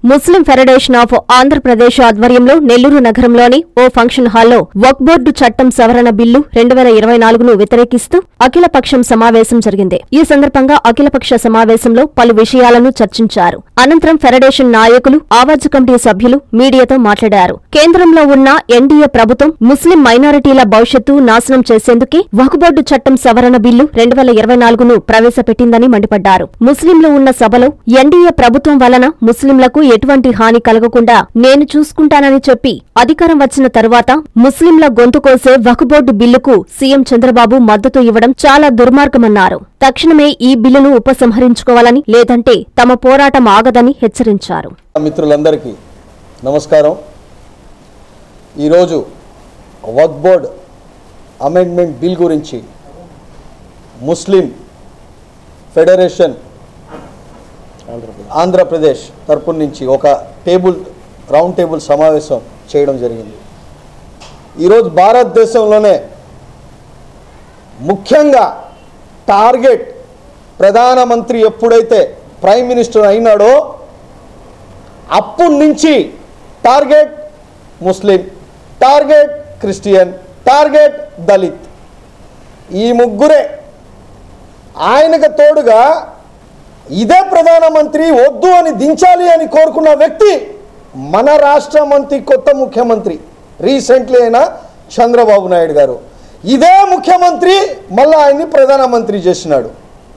Muslim federation of Andhra Pradesh ఆధ్వర్యంలో నెల్లూరు నగరంలోని ఓ function హాల్లో వక్ఫ్ బోర్డు చట్టం సవరణ బిల్లు 2024ను వ్యతిరేకిస్తూ అఖిలపక్షం సమావేశం జరిగింది. ఈ సందర్భంగా అఖిలపక్ష సమావేశంలో పలు విషయాలను చర్చించారు. అనంతరం ఫెడరేషన్ నాయకులు, ఆవాజ్ కమిటీ సభ్యులు మీడియాతో మాట్లాడారు. కేంద్రంలో ఉన్న ఎన్డీఏ ప్రభుత్వం ముస్లిం మైనారిటీల భవిష్యత్తు నాశనం చేసేందుకే వక్ఫ్ బోర్డు చట్టం సవరణ బిల్లు 2024ను ప్రవేశపెట్టిందని మండిపడ్డారు. ముస్లింలు ఉన్న సభలో ఎన్డీఏ ప్రభుత్వం వలన ముస్లింలకు ఎటువంటి హాని కలగకుండా నేను చూసుకుంటానని చెప్పి అధికారం వచ్చిన తరువాత ముస్లింల గొంతు కోసే వక్ఫ్ బోర్డు బిల్లుకు సీఎం చంద్రబాబు మద్దతు ఇవ్వడం చాలా దుర్మార్గమన్నారు. తక్షణమే ఈ బిల్లును ఉపసంహరించుకోవాలని, లేదంటే తమ పోరాటం ఆగదని హెచ్చరించారు. మిత్రులందరికీ నమస్కారం. ఈరోజు వక్ఫ్ బోర్డ్ అమెండ్మెంట్ బిల్ గురించి ముస్లిం ఫెడరేషన్ ఆంధ్రప్రదేశ్ తరపు నుంచి ఒక రౌండ్ టేబుల్ సమావేశం చేయడం జరిగింది. ఈరోజు భారతదేశంలోనే ముఖ్యంగా టార్గెట్ ప్రధానమంత్రి ఎప్పుడైతే ప్రైమ్ మినిస్టర్ అయినాడో అప్పటి నుంచి టార్గెట్ ముస్లిం, టార్గెట్ క్రిస్టియన్, టార్గెట్ దళిత్, ఈ ముగ్గురే. ఆయనకు తోడుగా ఇదే ప్రధానమంత్రి వద్దు అని దించాలి అని కోరుకున్న వ్యక్తి మన రాష్ట్ర మంత్రి, కొత్త ముఖ్యమంత్రి రీసెంట్లీ అయిన చంద్రబాబు నాయుడు గారు. ఇదే ముఖ్యమంత్రి మళ్ళీ ఆయన్ని ప్రధానమంత్రి చేసినాడు,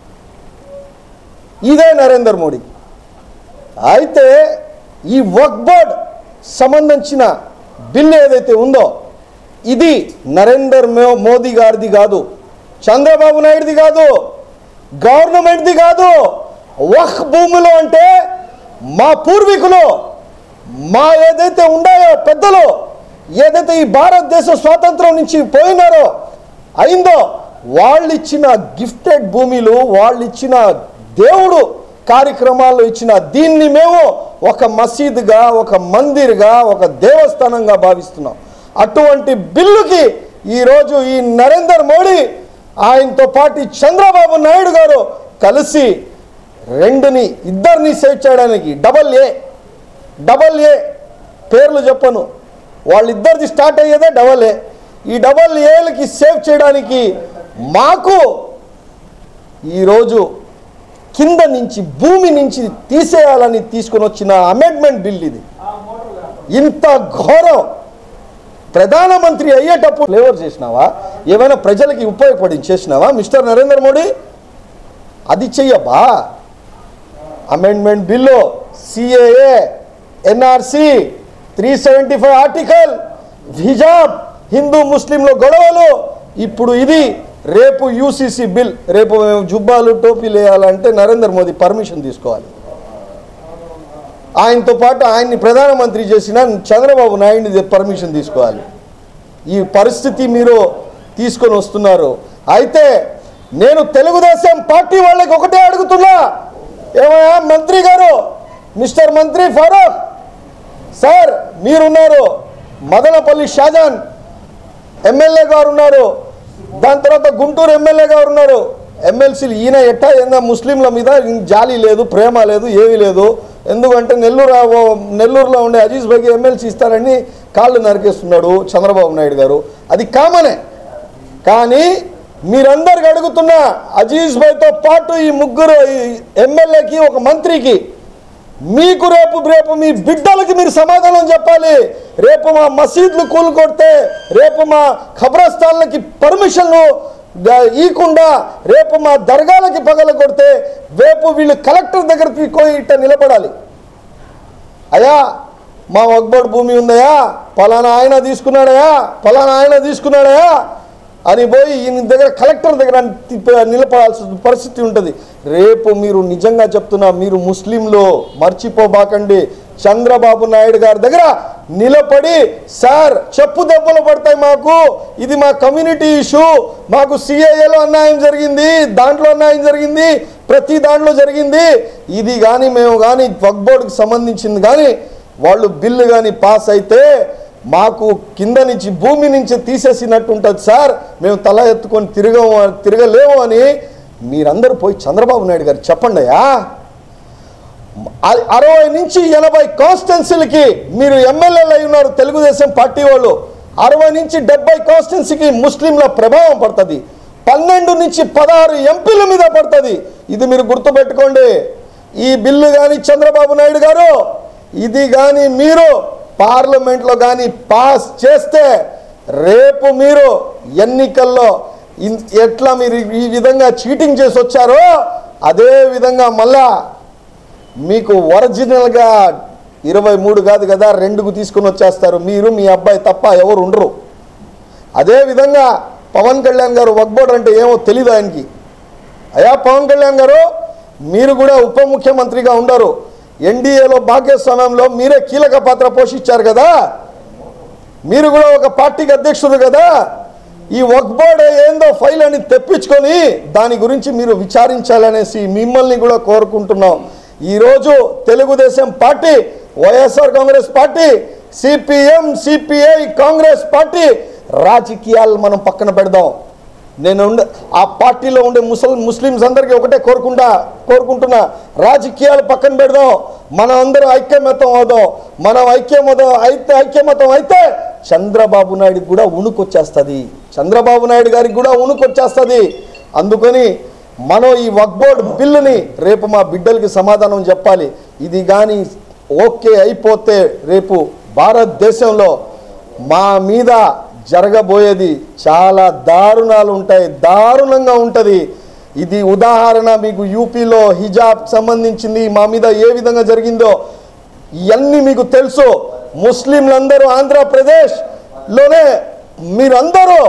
ఇదే నరేంద్ర మోడీ. అయితే ఈ వక్ఫ్ బోర్డ్ సంబంధించిన బిల్లు ఏదైతే ఉందో ఇది నరేంద్ర మోదీ గారిది కాదు, చంద్రబాబు నాయుడుది కాదు, గవర్నమెంట్ది కాదు. వక్ఫ్ భూములు అంటే మా పూర్వీకులు, మా ఏదైతే ఉన్నాయో పెద్దలు, ఏదైతే ఈ భారతదేశ స్వాతంత్రం నుంచి పోయినారో అయిందో వాళ్ళు ఇచ్చిన గిఫ్టెడ్ భూమిలు, వాళ్ళు ఇచ్చిన దేవుడు కార్యక్రమాల్లో ఇచ్చిన దీన్ని మేము ఒక మసీదుగా, ఒక మందిర్గా, ఒక దేవస్థానంగా భావిస్తున్నాం. అటువంటి బిల్లుకి ఈరోజు ఈ నరేంద్ర మోడీ ఆయనతో పాటు చంద్రబాబు నాయుడు గారు కలిసి ఇద్దరిని సేవ్ చేయడానికి డబల్ ఏ పేర్లు చెప్పను, వాళ్ళిద్దరిది స్టార్ట్ అయ్యేదే డబల్ ఏ. ఈ డబల్ ఏలకి సేవ్ చేయడానికి మాకు ఈరోజు కింద నుంచి, భూమి నుంచి తీసేయాలని తీసుకుని వచ్చిన అమెండ్మెంట్ బిల్ ఇది. ఇంత ఘోరం ప్రధానమంత్రి అయ్యేటప్పుడు ఫ్లేవర్ చేసినావా? ఏమైనా ప్రజలకి ఉపయోగపడి చేసినావా మిస్టర్ నరేంద్ర మోడీ? అది చెయ్యబా. Amendment bill, CAA, NRC, 375 article, హిజాబ్, హిందూ ముస్లింల గొడవలు, ఇప్పుడు ఇది. రేపు యూసీసీ బిల్, రేపు మేము జుబ్బాలు, టోపీలు వేయాలంటే నరేంద్ర మోదీ పర్మిషన్ తీసుకోవాలి. ఆయనతో పాటు ఆయన్ని ప్రధానమంత్రి చేసిన చంద్రబాబు నాయుడిని పర్మిషన్ తీసుకోవాలి. ఈ పరిస్థితి మీరు తీసుకొని వస్తున్నారు. అయితే నేను తెలుగుదేశం పార్టీ వాళ్ళకి ఒకటే అడుగుతున్నా, ఏమయ్యా మంత్రి గారు, మిస్టర్ మంత్రి ఫారూక్ సార్ మీరున్నారు, మదనపల్లి షాజాన్ ఎమ్మెల్యే గారు ఉన్నారు, దాని తర్వాత గుంటూరు ఎమ్మెల్యే గారు ఉన్నారు, ఎమ్మెల్సీలు. ఈయన ఏందా ముస్లింల మీద జాలి లేదు, ప్రేమ లేదు, ఏమీ లేదు. ఎందుకంటే నెల్లూరులో ఉండే అజీజ్ భాయ్కి ఎమ్మెల్సీ ఇస్తారని కాళ్ళు నరికేస్తున్నాడు చంద్రబాబు నాయుడు గారు. అది కామనే. కానీ మీరందరికి అడుగుతున్నా, అజీజ్ భాయ్తో పాటు ఈ ముగ్గురు ఎమ్మెల్యేకి, ఒక మంత్రికి, మీకు రేపు మీ బిడ్డలకి మీరు సమాధానం చెప్పాలి. రేపు మా మసీదులు కూలగొడితే, రేపు మా ఖబరస్థాన్లకి పర్మిషన్లు ఇవ్వకుండా, రేపు మా దర్గాలకి పగలగొడితే, రేపు వీళ్ళు కలెక్టర్ దగ్గరికి పోయి ఇట్ట నిలబడాలి. అయ్యా మా వక్ఫ్ బోర్డు భూమి ఉందయా, పలానా ఆయన తీసుకున్నాడయా అని పోయి ఈయన దగ్గర, కలెక్టర్ దగ్గర నిలబడాల్సిన పరిస్థితి ఉంటుంది. రేపు మీరు నిజంగా చెప్తున్నా, మీరు ముస్లింలు మర్చిపోబాకండి, చంద్రబాబు నాయుడు గారి దగ్గర నిలబడి, సార్ చెప్పు దెబ్బలు పడతాయి మాకు, ఇది మా కమ్యూనిటీ ఇష్యూ, మాకు సిఏఏలో అన్యాయం జరిగింది, దాంట్లో అన్యాయం జరిగింది, ప్రతి దాంట్లో జరిగింది, ఇది కానీ మేము కానీ వక్ఫ్ బోర్డుకి సంబంధించింది కానీ వాళ్ళు బిల్లు కానీ పాస్ అయితే మాకు కింద నుంచి, భూమి నుంచి తీసేసినట్టు ఉంటుంది సార్, మేము తల ఎత్తుకొని తిరగలేము అని మీరందరూ పోయి చంద్రబాబు నాయుడు గారు చెప్పండి అయ్యా. 60 నుంచి 80 కాన్స్టిట్యున్సీలకి మీరు ఎమ్మెల్యేలు అయి ఉన్నారు తెలుగుదేశం పార్టీ వాళ్ళు. 60 నుంచి 70 కాన్స్టిట్యున్సీకి ముస్లింల ప్రభావం పడుతుంది. 12 నుంచి 16 ఎంపీల మీద పడుతుంది. ఇది మీరు గుర్తుపెట్టుకోండి. ఈ బిల్లు కానీ చంద్రబాబు నాయుడు గారు ఇది కానీ మీరు పార్లమెంట్లో కానీ పాస్ చేస్తే రేపు మీరు ఎన్నికల్లో ఎట్లా మీరు ఈ విధంగా చీటింగ్ చేసి వచ్చారో అదే విధంగా మళ్ళా మీకు ఒరిజినల్గా 23 కాదు కదా 2కు తీసుకుని వచ్చేస్తారు. మీరు మీ అబ్బాయి తప్ప ఎవరు ఉండరు. అదేవిధంగా పవన్ కళ్యాణ్ గారు వక్ఫ్ బోర్డు అంటే ఏమో తెలియదు ఆయనకి. అయ్యా పవన్ కళ్యాణ్ గారు మీరు కూడా ఉప ముఖ్యమంత్రిగా ఉండరు. ఎన్డీఏలో భాగస్వామ్యంలో మీరే కీలక పాత్ర పోషించారు కదా. మీరు కూడా ఒక పార్టీకి అధ్యక్షుడు కదా. ఈ వక్ఫ్ బోర్డు ఏందో ఫైల్ అని తెప్పించుకొని దాని గురించి మీరు విచారించాలనేసి మిమ్మల్ని కూడా కోరుకుంటున్నాం. ఈరోజు Telugu Desam party, YSR Congress party, CPM, CPI, Congress party రాజకీయాలు మనం పక్కన పెడదాం. నేను ఆ పార్టీలో ఉండే ముస్లిమ్స్ అందరికీ ఒకటే కోరుకుంటున్నా, రాజకీయాలు పక్కన పెడదాం. మనం అందరం ఐక్యమతం అవుదాం. మనం ఐక్యమతం అయితే చంద్రబాబు నాయుడికి కూడా ఉణుకొచ్చేస్తుంది. చంద్రబాబు నాయుడు గారికి కూడా ఉణుకొచ్చేస్తుంది. అందుకని మనం ఈ వక్ఫ్ బోర్డు బిల్లుని రేపు మా బిడ్డలకి సమాధానం చెప్పాలి. ఇది కానీ ఓకే అయిపోతే రేపు భారతదేశంలో మా మీద జరగబోయేది చాలా దారుణాలు ఉంటాయి, దారుణంగా ఉంటుంది. ఇది ఉదాహరణ మీకు యూపీలో హిజాబ్ సంబంధించింది మా మీద ఏ విధంగా జరిగిందో ఇవన్నీ మీకు తెలుసు. ముస్లింలందరూ ఆంధ్రప్రదేశ్లోనే మీరందరూ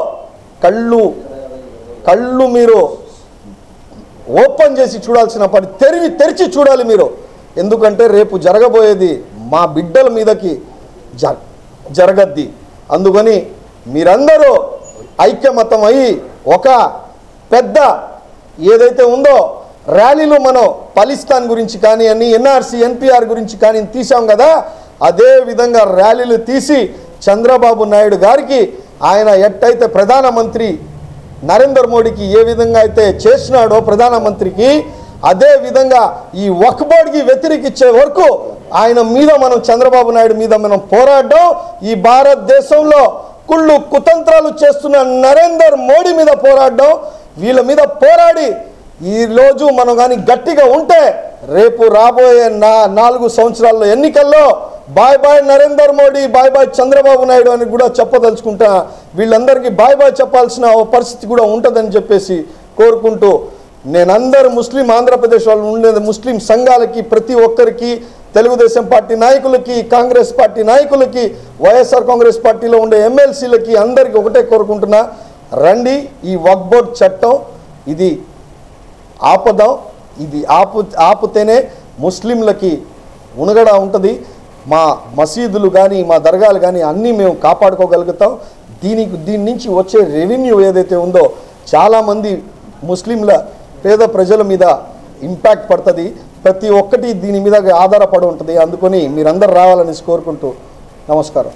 కళ్ళు మీరు ఓపెన్ చేసి చూడాల్సిన పని తెరిచి చూడాలి మీరు. ఎందుకంటే రేపు జరగబోయేది మా బిడ్డల మీదకి జరగద్ది. అందుకని మీరందరూ ఐక్యమతం అయ్యి ఒక పెద్ద ఏదైతే ఉందో ర్యాలీలు మనం పాలిస్తాన్ గురించి కానీ అన్ని ఎన్ఆర్సీ ఎన్పిఆర్ గురించి కానీ తీసాం కదా, అదే విధంగా ర్యాలీలు తీసి చంద్రబాబు నాయుడు గారికి ఆయన ఎట్టయితే ప్రధానమంత్రి నరేంద్ర మోడీకి ఏ విధంగా అయితే చేసినాడో ప్రధానమంత్రికి, అదే విధంగా ఈ వక్ఫ్ బోర్డుకి వ్యతిరేకించే వరకు ఆయన మీద మనం చంద్రబాబు నాయుడు మీద మనం పోరాడడం, ఈ భారతదేశంలో కుళ్ళు కుతంత్రాలు చేస్తున్న నరేంద్ర మోడీ మీద పోరాడడం, వీళ్ళ మీద పోరాడి ఈరోజు మనం కానీ గట్టిగా ఉంటే రేపు రాబోయే 4 సంవత్సరాల్లో ఎన్నికల్లో bye bye Narendra Modi, bye bye Chandrababu Naidu అని కూడా చెప్పదలుచుకుంటా. వీళ్ళందరికీ బాయ్ బాయ్ చెప్పాల్సిన పరిస్థితి కూడా ఉంటుందని చెప్పేసి కోరుకుంటూ నేనందరూ ఆంధ్రప్రదేశ్ వాళ్ళు ఉండేది ముస్లిం సంఘాలకి, ప్రతి ఒక్కరికి, తెలుగుదేశం పార్టీ నాయకులకి, కాంగ్రెస్ పార్టీ నాయకులకి, వైఎస్ఆర్ కాంగ్రెస్ పార్టీలో ఉండే ఎమ్మెల్సీలకి అందరికీ ఒకటే కోరుకుంటున్నా, రండి ఈ వక్ఫ్ బోర్డు చట్టం ఇది ఆపదాం. ఇది ఆపితేనే ముస్లింలకి ఉనగడ ఉంటుంది. మా మసీదులు కానీ మా దర్గాలు కానీ అన్నీ మేము కాపాడుకోగలుగుతాం. దీని నుంచి వచ్చే రెవెన్యూ ఏదైతే ఉందో చాలామంది ముస్లింల పేద ప్రజల మీద ఇంపాక్ట్ పడుతుంది. ప్రతి ఒక్కటి దీని మీద ఆధారపడి ఉంటుంది. అందుకని మీరందరూ రావాలని కోరుకుంటూ నమస్కారం.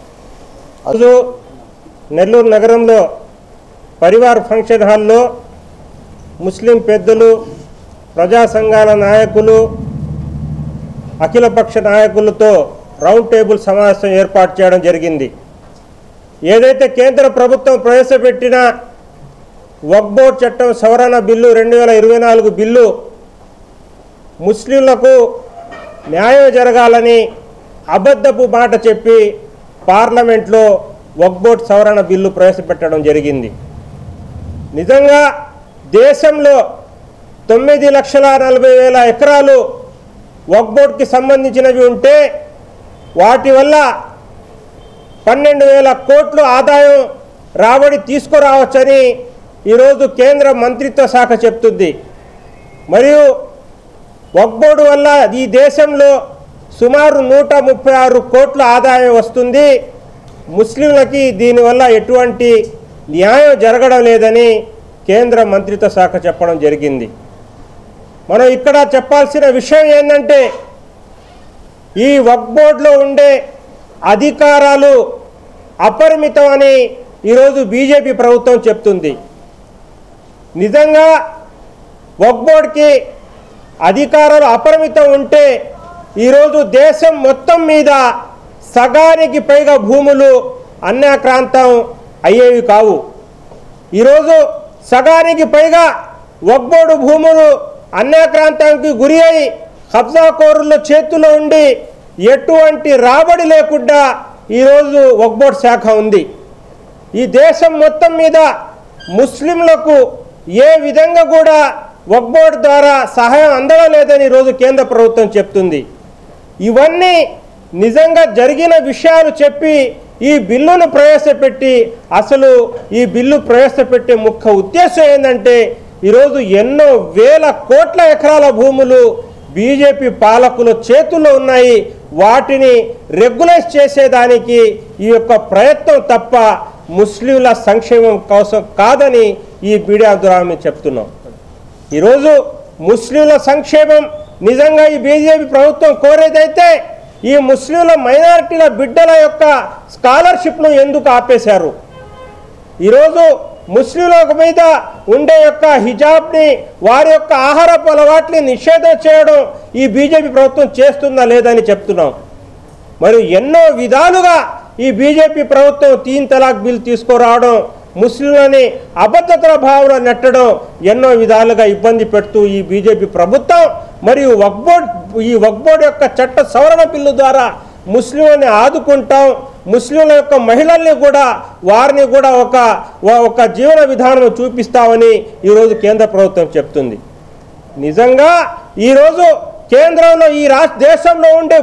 నెల్లూరు నగరంలో పరివార్ ఫంక్షన్ హాల్లో ముస్లిం పెద్దలు, ప్రజా సంఘాల నాయకులు, అఖిలపక్ష నాయకులతో రౌండ్ టేబుల్ సమావేశం ఏర్పాటు చేయడం జరిగింది. ఏదైతే కేంద్ర ప్రభుత్వం ప్రవేశపెట్టిన వక్ఫ్ బోర్డు చట్టం సవరణ బిల్లు 2024 బిల్లు ముస్లింలకు న్యాయం జరగాలని అబద్ధపు మాట చెప్పి పార్లమెంట్లో వక్ఫ్ బోర్డు సవరణ బిల్లు ప్రవేశపెట్టడం జరిగింది. నిజంగా దేశంలో 9,40,000 ఎకరాలు వక్ఫ్ బోర్డుకి సంబంధించినవి ఉంటే వాటి వల్ల 12,000 కోట్లు ఆదాయం రాబడి తీసుకురావచ్చని ఈరోజు కేంద్ర మంత్రిత్వ శాఖ చెప్తుంది. మరియు వక్ఫ్ బోర్డు వల్ల ఈ దేశంలో సుమారు 136 కోట్ల ఆదాయం వస్తుంది. ముస్లింలకి దీనివల్ల ఎటువంటి న్యాయం జరగడం లేదని కేంద్ర మంత్రిత్వ శాఖ చెప్పడం జరిగింది. మనం ఇక్కడ చెప్పాల్సిన విషయం ఏంటంటే ఈ వక్ఫ్ బోర్డులో ఉండే అధికారాలు అపరిమితం అని ఈరోజు బీజేపీ ప్రభుత్వం చెప్తుంది. నిజంగా వక్ఫ్ బోర్డుకి అధికారాలు అపరిమితం ఉంటే ఈరోజు దేశం మొత్తం మీద సగానికి పైగా భూములు అన్యాక్రాంతం అయ్యేవి కావు. ఈరోజు సగానికి పైగా వక్ఫ్ బోర్డు భూములు అన్యాక్రాంతానికి గురి అయి కబ్జాకోరుల చేతిలో ఉండి ఎటువంటి రాబడి లేకుండా ఈరోజు వక్ఫ్ బోర్డు శాఖ ఉంది. ఈ దేశం మొత్తం మీద ముస్లింలకు ఏ విధంగా కూడా వక్ఫ్ బోర్డు ద్వారా సహాయం అందడం లేదని ఈరోజు కేంద్ర ప్రభుత్వం చెప్తుంది. ఇవన్నీ నిజంగా జరిగిన విషయాలు చెప్పి ఈ బిల్లును ప్రవేశపెట్టి అసలు ఈ బిల్లు ప్రవేశపెట్టే ముఖ్య ఉద్దేశం ఏంటంటే ఈరోజు ఎన్నో వేల కోట్ల ఎకరాల భూములు బీజేపీ పాలకుల చేతుల్లో ఉన్నాయి. వాటిని రెగ్యులైజ్ చేసేదానికి ఈ యొక్క ప్రయత్నం తప్ప ముస్లింల సంక్షేమం కోసం కాదని ఈ మీడియా ద్వారా మేము చెప్తున్నాం. ఈరోజు ముస్లింల సంక్షేమం నిజంగా ఈ బీజేపీ ప్రభుత్వం కోరేదైతే ఈ ముస్లింల మైనారిటీల బిడ్డల యొక్క స్కాలర్షిప్ను ఎందుకు ఆపేశారు? ఈరోజు ముస్లింల మీద ఉండే యొక్క హిజాబ్ని వారి యొక్క ఆహారపు అలవాట్ని నిషేధం చేయడం ఈ బీజేపీ ప్రభుత్వం చేస్తుందా లేదని చెప్తున్నాం. మరి ఎన్నో విధాలుగా ఈ బీజేపీ ప్రభుత్వం 3 తలాక్ బిల్ తీసుకురావడం, ముస్లింలని అభద్రతా భావన నెట్టడం ఎన్నో విధాలుగా ఇబ్బంది పెడుతూ ఈ బీజేపీ ప్రభుత్వం మరియు వక్ఫ్ బోర్డు యొక్క చట్ట సవరణ బిల్లు ద్వారా ముస్లింలని ఆదుకుంటాం, ముస్లింల యొక్క మహిళల్ని కూడా వారిని కూడా ఒక జీవన విధానం చూపిస్తామని ఈరోజు కేంద్ర ప్రభుత్వం చెప్తుంది. నిజంగా ఈరోజు కేంద్రంలో ఈ దేశంలో ఉండే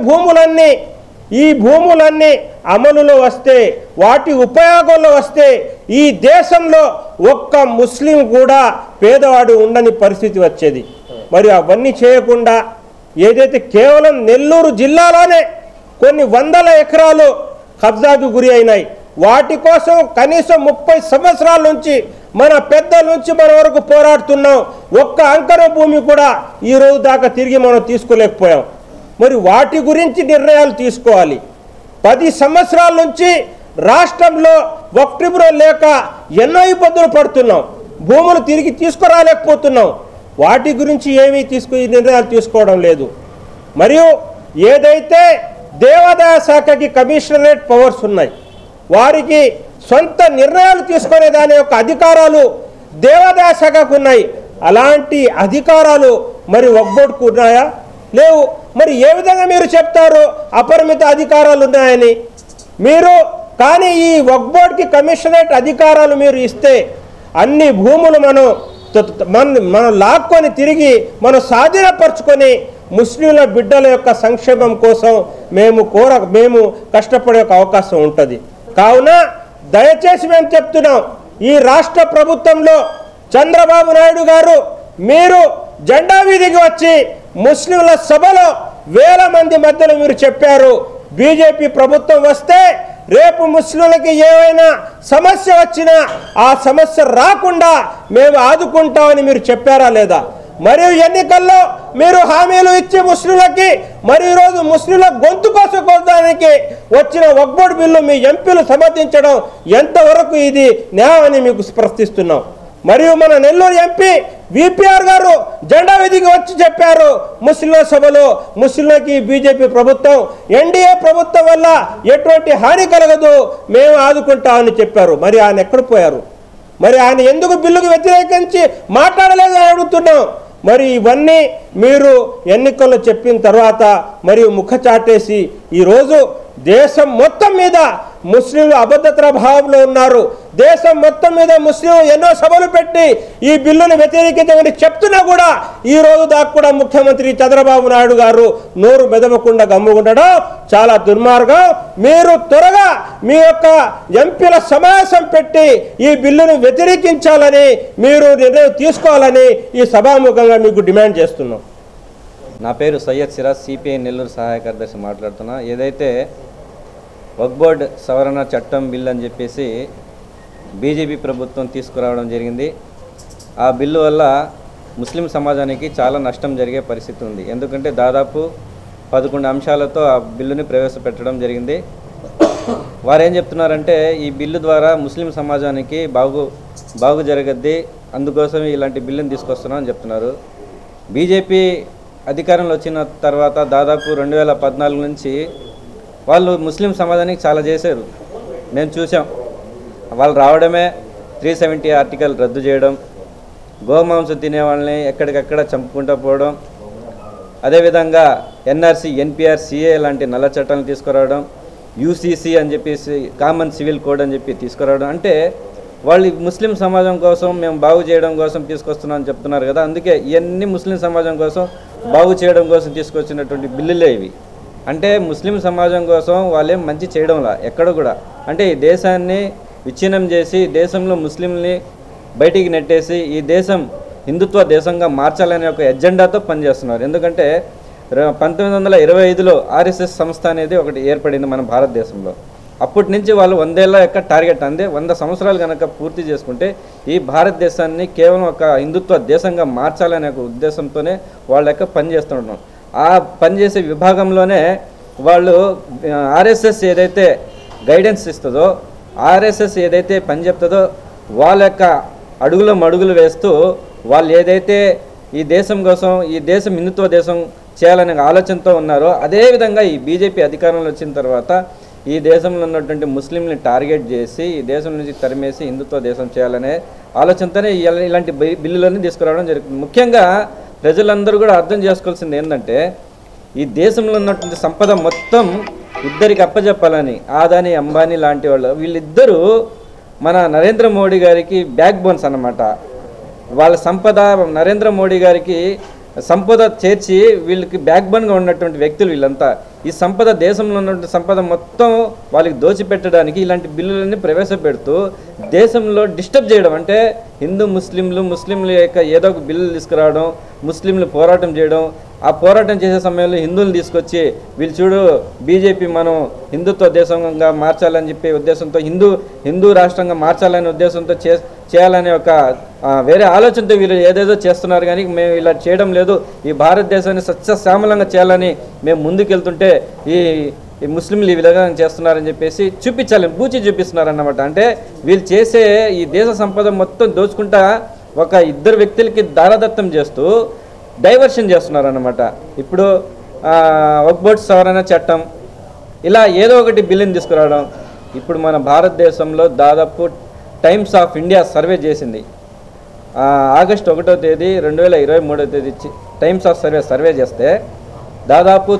ఈ భూములన్నీ అమలులో వస్తే, వాటి ఉపయోగంలో వస్తే ఈ దేశంలో ఒక్క ముస్లిం కూడా పేదవాడు ఉండని పరిస్థితి వచ్చేది. మరి అవన్నీ చేయకుండా ఏదైతే కేవలం నెల్లూరు జిల్లాలోనే కొన్ని వందల ఎకరాలు కబ్జాకు గురి అయినాయి. వాటి కోసం కనీసం 30 సంవత్సరాల నుంచి మన పెద్దల నుంచి మన వరకు పోరాడుతున్నాం. ఒక్క అంకరం భూమి కూడా ఈ రోజు దాకా తిరిగి మనం తీసుకోలేకపోయాం. మరి వాటి గురించి నిర్ణయాలు తీసుకోవాలి. 10 సంవత్సరాల నుంచి రాష్ట్రంలో వక్ఫ్ ట్రిబ్యునల్ లేక ఎన్నో ఇబ్బందులు పడుతున్నాం, భూములు తిరిగి తీసుకురాలేకపోతున్నాం. వాటి గురించి ఏమీ నిర్ణయాలు తీసుకోవడం లేదు. మరియు ఏదైతే దేవాదాయ శాఖకి కమిషనరేట్ పవర్స్ ఉన్నాయి, వారికి సొంత నిర్ణయాలు తీసుకునే దాని యొక్క అధికారాలు దేవాదాయ శాఖకు ఉన్నాయి. అలాంటి అధికారాలు మరి వక్ఫ్ బోర్డుకు ఉన్నాయా? లేవు. మరి ఏ విధంగా మీరు చెప్తారు అపరిమిత అధికారాలు ఉన్నాయని? మీరు కానీ ఈ వక్ఫ్ బోర్డుకి కమిషనరేట్ అధికారాలు మీరు ఇస్తే అన్ని భూములు మనం లాక్కొని తిరిగి మనం స్వాధీనపరుచుకొని ముస్లింల బిడ్డల యొక్క సంక్షేమం కోసం మేము కష్టపడే అవకాశం ఉంటుంది. కావున దయచేసి మేము చెప్తున్నాం, ఈ రాష్ట్ర ప్రభుత్వంలో చంద్రబాబు నాయుడు గారు మీరు జెండా వీధికి వచ్చి ముస్లింల సభలో వేల మంది మధ్యలో మీరు చెప్పారు, బీజేపీ ప్రభుత్వం వస్తే రేపు ముస్లింలకి ఏమైనా సమస్య వచ్చినా ఆ సమస్య రాకుండా మేము ఆదుకుంటామని మీరు చెప్పారా లేదా? మరియు ఎన్నికల్లో మీరు హామీలు ఇచ్చి ముస్లింలకి మరి ఈరోజు ముస్లింల గొంతు కోసుకోవడానికి వచ్చిన వక్ఫ్ బోర్డు బిల్లు మీ ఎంపీలు సమర్థించడం ఎంతవరకు ఇది న్యాయమని మీకు ప్రశ్నిస్తున్నాం. మరియు మన నెల్లూరు ఎంపీ విపిఆర్ గారు జెండా వీధికి వచ్చి చెప్పారు, ముస్లింల సభలో ముస్లింలకి బీజేపీ ప్రభుత్వం ఎన్డీఏ ప్రభుత్వం వల్ల ఎటువంటి హాని కలగదు, మేము ఆదుకుంటామని చెప్పారు. మరి ఆయన ఎక్కడ పోయారు? మరి ఆయన ఎందుకు బిల్లుకు వ్యతిరేకించి మాట్లాడలేదని అడుగుతున్నాం. మరి ఇవన్నీ మీరు ఎన్నికల్లో చెప్పిన తర్వాత మరియు ముఖ చాటేసి ఈరోజు దేశం మొత్తం మీద ముస్లింలు అభద్రతా భావంలో ఉన్నారు. దేశం మొత్తం మీద ముస్లింలు ఎన్నో సభలు పెట్టి ఈ బిల్లును వ్యతిరేకించమని చెప్తున్నా కూడా ఈ రోజు దాకా కూడా ముఖ్యమంత్రి చంద్రబాబు నాయుడు గారు నోరు మెదవకుండా గమ్ముకుండడం చాలా దుర్మార్గం. మీరు త్వరగా మీ యొక్క ఎంపీల సమావేశం పెట్టి ఈ బిల్లును వ్యతిరేకించాలని మీరు నిర్ణయం తీసుకోవాలని ఈ సభాముఖంగా మీకు డిమాండ్ చేస్తున్నాం. నా పేరు సయ్యద్ సిరాజ్, సిపిఐ నెల్లూరు సహాయ కార్యదర్శి మాట్లాడుతున్నా. ఏదైతే వక్ఫ్ బోర్డ్ సవరణ చట్టం బిల్లు అని చెప్పేసి బీజేపీ ప్రభుత్వం తీసుకురావడం జరిగింది, ఆ బిల్లు వల్ల ముస్లిం సమాజానికి చాలా నష్టం జరిగే పరిస్థితి ఉంది. ఎందుకంటే దాదాపు 11 అంశాలతో ఆ బిల్లుని ప్రవేశపెట్టడం జరిగింది. వారు ఏం చెప్తున్నారంటే ఈ బిల్లు ద్వారా ముస్లిం సమాజానికి బాగు జరగద్ది, అందుకోసం ఇలాంటి బిల్లుని తీసుకొస్తున్నాం అని చెప్తున్నారు. బీజేపీ అధికారంలో వచ్చిన తర్వాత దాదాపు 2014 నుంచి వాళ్ళు ముస్లిం సమాజానికి చాలా చేశారు. మేము చూసాం. వాళ్ళు రావడమే 370 ఆర్టికల్ రద్దు చేయడం, గోమాంసం తినే వాళ్ళని ఎక్కడికక్కడ చంపుకుంటూ పోవడం, అదేవిధంగా ఎన్ఆర్సీ, ఎన్పిఆర్, సిఏ లాంటి నల్ల చట్టాలను తీసుకురావడం, యూసీసీ అని చెప్పేసి కామన్ సివిల్ కోడ్ అని చెప్పి తీసుకురావడం. అంటే వాళ్ళు ముస్లిం సమాజం కోసం మేము బాగు చేయడం కోసం తీసుకొస్తున్నామని చెప్తున్నారు కదా. అందుకే ఇవన్నీ ముస్లిం సమాజం కోసం బాగు చేయడం కోసం తీసుకొచ్చినటువంటి బిల్లులే ఇవి. అంటే ముస్లిం సమాజం కోసం వాళ్ళేం మంచి చేయడంలా ఎక్కడ కూడా. అంటే ఈ దేశాన్ని విచ్ఛిన్నం చేసి దేశంలో ముస్లింని బయటికి నెట్టేసి ఈ దేశం హిందుత్వ దేశంగా మార్చాలనే ఒక ఎజెండాతో పనిచేస్తున్నారు. ఎందుకంటే 1925లో ఆర్ఎస్ఎస్ సంస్థ అనేది ఒకటి ఏర్పడింది మన భారతదేశంలో. అప్పటి నుంచి వాళ్ళు 100 ఏళ్ళ యొక్క టార్గెట్ అందే 100 సంవత్సరాలు కనుక పూర్తి చేసుకుంటే ఈ భారతదేశాన్ని కేవలం ఒక హిందుత్వ దేశంగా మార్చాలనే ఒక ఉద్దేశంతోనే వాళ్ళ యొక్క పనిచేస్తుంటున్నాం. ఆ పనిచేసే విభాగంలోనే వాళ్ళు ఆర్ఎస్ఎస్ ఏదైతే గైడెన్స్ ఇస్తుందో, ఆర్ఎస్ఎస్ ఏదైతే పని చెప్తుందో వాళ్ళ యొక్క అడుగులు వేస్తూ వాళ్ళు ఏదైతే ఈ దేశం కోసం ఈ దేశం హిందుత్వ దేశం చేయాలనే ఆలోచనతో ఉన్నారో అదేవిధంగా ఈ బీజేపీ అధికారంలో వచ్చిన తర్వాత ఈ దేశంలో ఉన్నటువంటి ముస్లింని టార్గెట్ చేసి ఈ దేశం నుంచి తరిమేసి హిందుత్వ దేశం చేయాలనే ఆలోచనతోనే ఇలాంటి బిల్లులన్నీ తీసుకురావడం జరుగుతుంది. ముఖ్యంగా ప్రజలందరూ కూడా అర్థం చేసుకోవాల్సింది ఏంటంటే ఈ దేశంలో ఉన్నటువంటి సంపద మొత్తం ఇద్దరికి అప్పచెప్పాలని, ఆదాని అంబానీ లాంటి వాళ్ళు వీళ్ళిద్దరూ మన నరేంద్ర మోడీ గారికి బ్యాక్ బోన్స్ అన్నమాట. వాళ్ళ సంపద నరేంద్ర మోడీ గారికి సంపద చేర్చి వీళ్ళకి బ్యాక్ బోన్గా ఉన్నటువంటి వ్యక్తులు వీళ్ళంతా. ఈ సంపద దేశంలో ఉన్నటువంటి సంపద మొత్తం వాళ్ళకి దోచిపెట్టడానికి ఇలాంటి బిల్లులన్నీ ప్రవేశపెడుతూ దేశంలో డిస్టర్బ్ చేయడం. అంటే ముస్లింలు యొక్క ఏదో ఒక బిల్లులు తీసుకురావడం, ముస్లింలు పోరాటం చేయడం, ఆ పోరాటం చేసే సమయంలో హిందువులు తీసుకొచ్చి వీళ్ళు చూడు బీజేపీ మనం హిందుత్వ దేశంగా మార్చాలని చెప్పే ఉద్దేశంతో హిందూ రాష్ట్రంగా మార్చాలనే ఉద్దేశంతో చేయాలనే ఒక వేరే ఆలోచనతో వీళ్ళు ఏదేదో చేస్తున్నారు. కానీ మేము ఇలా చేయడం లేదు, ఈ భారతదేశాన్ని సస్యశ్యామలంగా చేయాలని మేము ముందుకెళ్తుంటే ఈ ముస్లింలు ఈ విధంగా చేస్తున్నారని చెప్పేసి బూచి చూపిస్తున్నారన్నమాట. అంటే వీళ్ళు చేసే ఈ దేశ సంపద మొత్తం దోచుకుంటా ఒక ఇద్దరు వ్యక్తులకి దారదత్తం చేస్తూ డైవర్షన్ చేస్తున్నారన్నమాట. ఇప్పుడు వక్ఫ్ బోర్డు సవరణ చట్టం ఇలా ఏదో ఒకటి బిల్లుని తీసుకురావడం. ఇప్పుడు మన భారతదేశంలో దాదాపు టైమ్స్ ఆఫ్ ఇండియా సర్వే చేసింది. ఆగస్టు 1వ తేదీ 2023 టైమ్స్ ఆఫ్ సర్వే చేస్తే దాదాపు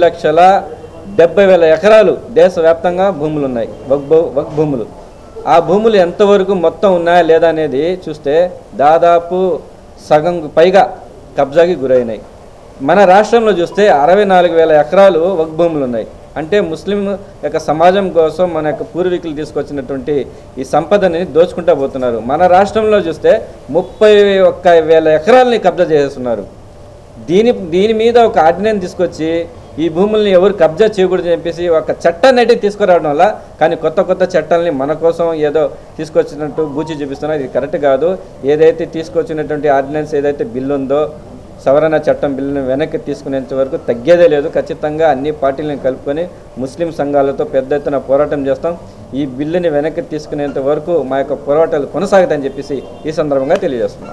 9,70,000 ఎకరాలు దేశవ్యాప్తంగా భూములు ఉన్నాయి, వక్ఫ్ భూములు. ఆ భూములు ఎంతవరకు మొత్తం ఉన్నాయా లేదా అనేది చూస్తే దాదాపు సగం పైగా కబ్జాకి గురైనాయి. మన రాష్ట్రంలో చూస్తే 64,000 ఎకరాలు వక్ఫ్ భూములు ఉన్నాయి. అంటే ముస్లిం యొక్క సమాజం కోసం మన యొక్క పూర్వీకులు తీసుకొచ్చినటువంటి ఈ సంపదని దోచుకుంటూ పోతున్నారు. మన రాష్ట్రంలో చూస్తే 31,000 ఎకరాలని కబ్జా చేస్తున్నారు. దీని మీద ఒక ఆర్డినెన్స్ తీసుకొచ్చి ఈ భూముల్ని ఎవరు కబ్జా చేయకూడదని చెప్పేసి ఒక చట్టాన్ని అయితే తీసుకురావడం వల్ల, కానీ కొత్త చట్టాలని మన కోసం ఏదో తీసుకొచ్చినట్టు బూచి చూపిస్తున్నారు. ఇది కరెక్ట్ కాదు. ఏదైతే తీసుకొచ్చినటువంటి ఆర్డినెన్స్ ఏదైతే బిల్లు ఉందో సవరణ చట్టం బిల్లును వెనక్కి తీసుకునేంత వరకు తగ్గేదే లేదు. ఖచ్చితంగా అన్ని పార్టీలను కలుపుకొని ముస్లిం సంఘాలతో పెద్ద ఎత్తున పోరాటం చేస్తాం. ఈ బిల్లుని వెనక్కి తీసుకునేంత వరకు మా యొక్క పోరాటాలు కొనసాగుతాయని చెప్పేసి ఈ సందర్భంగా తెలియజేస్తున్నాం.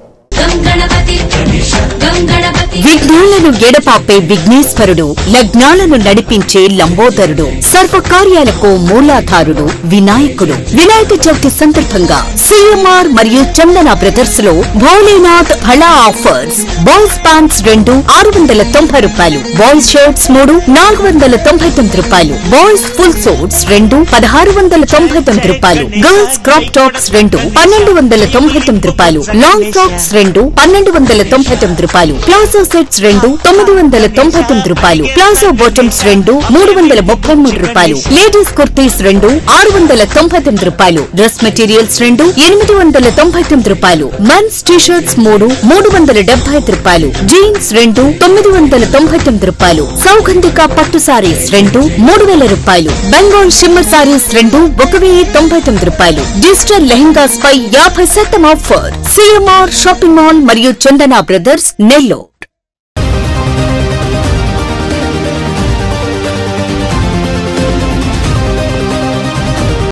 విఘ్నాలను ఎడపాపే విఘ్నేశ్వరుడు, లగ్నాలను నడిపించే లంబోదరుడు, సర్వకార్యాలకు మూలాధారుడు వినాయకుడు. వినాయక చవితి సందర్భంగా సిఎంఆర్ మరియు చందన బ్రదర్స్ లో భోలేనాథ్ భళా ఆఫర్స్. బాయ్స్ ప్యాంట్స్ 2 690 రూపాయలు, బాయ్స్ షర్ట్స్ 3 499 రూపాయలు, బాయ్స్ ఫుల్ సూట్స్ 2 1699 రూపాయలు, గర్ల్స్ క్రాప్ టాప్స్ 2 1299 రూపాయలు, లాంగ్ ఫ్రాక్స్ 2 1299 రూపాయలు, ప్లాజో సెట్స్ 2 999 రూపాయలు, ప్లాజో బాటమ్స్ 2 333 రూపాయలు, లేడీస్ కుర్తీస్ 2 699 రూపాయలు, డ్రెస్ మెటీరియల్స్ 2 899 రూపాయలు, మెన్స్ టీ-షర్ట్స్ 3 375 రూపాయలు, జీన్స్ 2 999 రూపాయలు, సౌగంధిక పట్టు సారీస్ 2 3000 రూపాయలు, బెంగాల్ షిమ్మర్ సారీస్ 2 1099 రూపాయలు, డిజిటల్ లెహెంగాస్ పై 50% ఆఫర్. సిఎంఆర్ షాపింగ్ మాల్ మరియు చందన బ్రదర్స్ నెల్లూరు.